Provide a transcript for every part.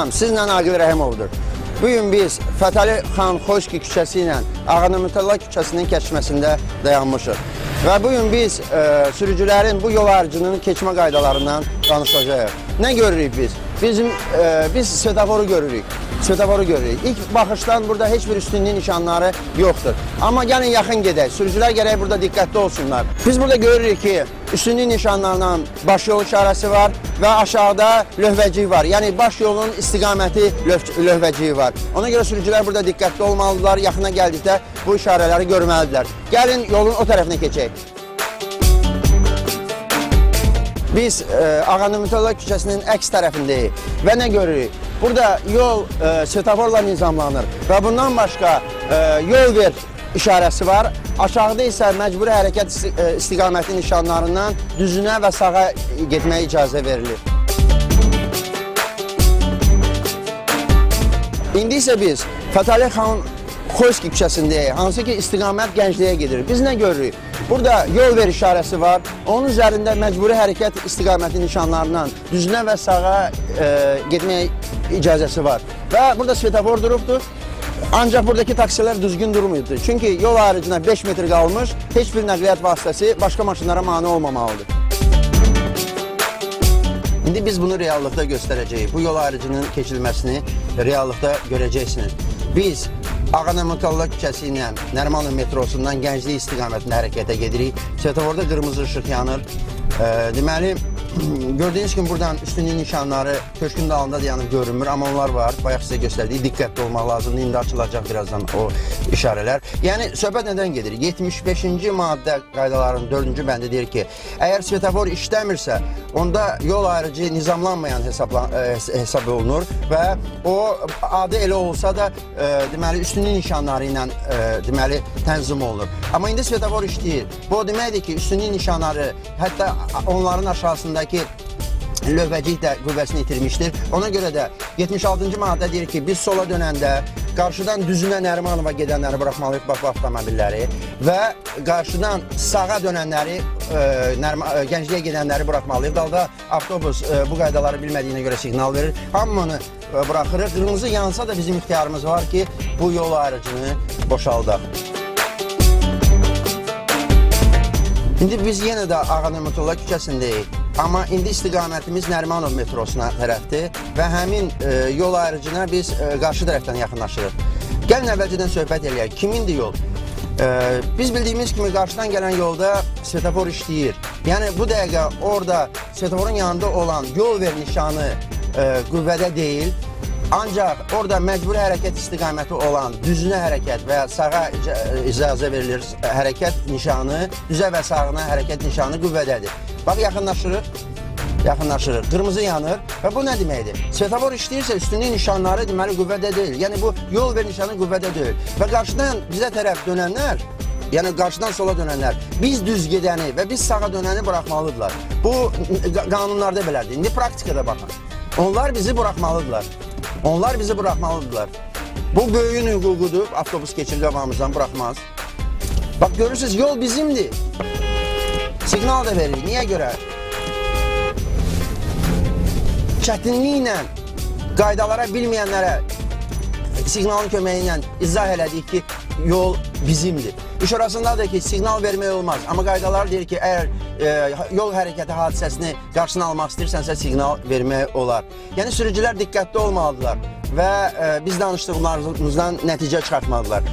Salam, sizlə Aqil Rəhimovdur. Bugün biz Fətəli xan Xoyski küçəsi ilə Ağanəmətullah küçəsinin keçməsində dayanmışıq. Və bugün biz sürücülərin bu yol ayrıcının keçmə qaydalarından danışacağıq. Nə görürük biz? Biz svetoforu görürük. İlk baxışdan burada heç bir üstünlük nişanları yoxdur. Amma gəlin yaxın gedək. Sürücülər gərək burada diqqətli olsunlar. Biz burada görürük ki, üstünlük nişanlarından baş yol işarəsi var və aşağıda lövhəcik var. Yəni baş yolun istiqaməti lövhəciyi var. Ona görə sürücülər burada diqqətli olmalıdırlar. Yaxına gəldikdə bu işarələri görməlidirlər. Gəlin yolun o tərəfinə keçək. Biz Ağanəmətullah küçəsinin əks tərəfindəyik və nə görürük? Burada yol svetoforla nizamlanır və bundan başqa yol ver işarəsi var. Aşağıda isə məcburi hərəkət istiqaməti nişanlarından düzünə və sağa getməyə icazə verilir. İndi isə biz Fətəli xan Xoyski küçəsindəyik, hansı ki istiqamət Gəncliyə gedir. Biz nə görürük? Burada yol ver işarəsi var. Onun üzərində məcburi hərəkət istiqaməti nişanlarından düzünə və sağa getməyə icazəsi var. Və burada svetofor durubdur. Ancaq buradakı taksilər düzgün durmuydu. Çünki yol ayrıcına 5 metr qalmış, heç bir nəqliyyat vasitəsi başqa maşınlara mane olmamalıdır. İndi biz bunu reallıqda göstərəcəyik. Bu yol ayrıcının keçilməsini reallıqda görəcəksiniz. Biz Ağanəmətullah küçəsi ilə Nərimanov metrosundan Gənclik istiqamətində hərəkətə gedirik. Svetoforda qırmızı işıq yanır. Deməli, gördüyünüz kimi buradan üstünlük nişanları köşkün dalında dayanıb görünmür, amma onlar var. Bayaq sizə göstərdiyi diqqətli olmaq lazımdır. İndi açılacaq birazdan o işarələr. Yəni, söhbət nədən gedir? 75-ci maddə qaydalarının 4-cü bəndi deyir ki, əgər svetofor işləmirsə, onda yol ayrıcı nizamlanmayan hesab olunur və o adı elə olsa da deməli, üstünlük nişanları ilə deməli, tənzim olunur. Amma indi svetofor işləyir. Bu o deməkdir ki, üstünlük nişanları hətta onların aşağısındakı lövhəcik də qüvvəsini itirmişdir. Ona görə də 76-cı maddə deyir ki, biz sola dönəndə qarşıdan düzünə Nərimanova gedənləri buraxmalıyıq, bax bu avtomobilləri və qarşıdan sağa dönənləri, Gəncliyə gedənləri buraxmalıyıq. Dalda avtobus bu qaydaları bilmədiyinə görə siqnal verir. Hamını buraxırıq. Qırmızı yansa da bizim ixtiyarımız var ki, bu yol ayrıcını boşaldaq. İndi biz yenə də Ağanəmətullah küçəsindəyik. Amma indi istiqamətimiz Nərimanov metrosuna tərəfdir və həmin yol ayrıcına biz qarşı tərəfdən yaxınlaşırıq. Gəlin əvvəlcədən söhbət eləyək. Kimindir yol? Biz bildiyimiz kimi qarşıdan gələn yolda svetofor işləyir. Yəni bu dəqiqə orada svetoforun yanında olan yol ver nişanı qüvvədə deyil. Ancaq orada məcburi hərəkət istiqaməti olan düzünə hərəkət və sağa icazə verilir hərəkət nişanı, düzə və sağına hərəkət nişanı qüvvədədir. Bax, yaxınlaşırıq, qırmızı yanır və bu nə deməkdir? Svetofor işləyirsə üstünlük nişanları deməli qüvvədə deyil, yəni bu yol ver nişanı qüvvədə deyil və qarşıdan bizə tərəf dönənlər, yəni qarşıdan sola dönənlər, biz düz gedəni və biz sağa dönəni buraxmalıdırlar. Bu qanunlarda belədir. İndi praktikada baxın. Onlar bizi buraxmalıdırlar. Bu böyüyün hüququdur, avtobus keçir qabağımızdan buraxmaz. Bax, görürsünüz, yol bizimdir. Siqnal da veririk. Niyə görə? Çətinliklə qaydalara bilməyənlərə siqnalın köməyi ilə izah elədik ki, yol bizimdir. İş orasındadır ki, siqnal vermək olmaz. Amma qaydalar deyir ki, əgər yol hərəkəti hadisəsini qarşısına almaq istəyirsənsə, siqnal vermək olar. Yəni, sürücülər diqqətli olmalıdırlar və biz danışdıqlarımızdan nəticə çıxartmalıdırlar.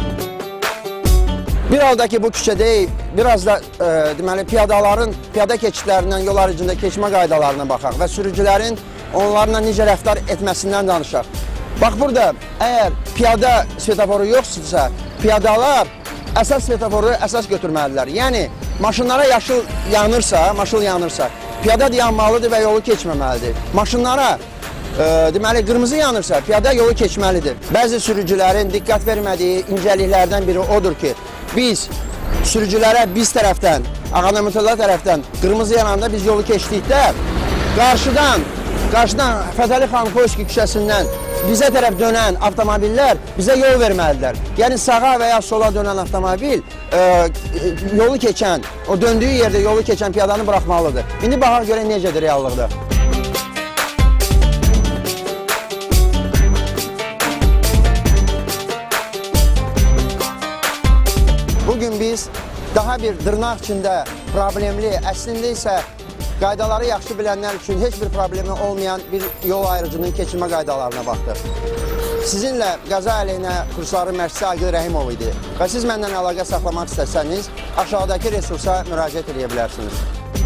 Bir halda ki, bu küçədəyik, biraz da deməli, piyada keçidlərindən yol ayrıcında keçmə qaydalarına baxaq və sürücülərin onlarla necə rəftar etməsindən danışaq. Bax, burada əgər piyada svetoforu yoxsursa, piyadalar əsas svetoforu əsas götürməlidirlər. Yəni, maşınlara yaşıl yanırsa, piyada dayanmalıdır və yolu keçməməlidir. Maşınlara deməli, qırmızı yanırsa, piyada yolu keçməlidir. Bəzi sürücülərin diqqət vermədiyi incəliklərdən biri odur ki, biz sürücülərə biz tərəfdən, Ağanəmətullah tərəfdən qırmızı yananda biz yolu keçdikdə qarşıdan Fətəli xan Xoyski küçəsindən bizə tərəf dönən avtomobillər bizə yol verməlidirlər. Yəni sağa və ya sola dönən avtomobil yolu keçən, o döndüyü yerdə yolu keçən piyadanı buraxmalıdır. İndi baxaq görək necədir reallıqda. bugün biz daha bir dırnaq içində problemli, əslində isə qaydaları yaxşı bilənlər üçün heç bir problemi olmayan bir yol ayrıcının keçilmə qaydalarına baxdıq. Sizinlə qəza əleyhinə kursların məşqçisi Agil Rəhimov idi və siz məndən əlaqə saxlamaq istəsəniz, aşağıdakı resursa müraciət edə bilərsiniz.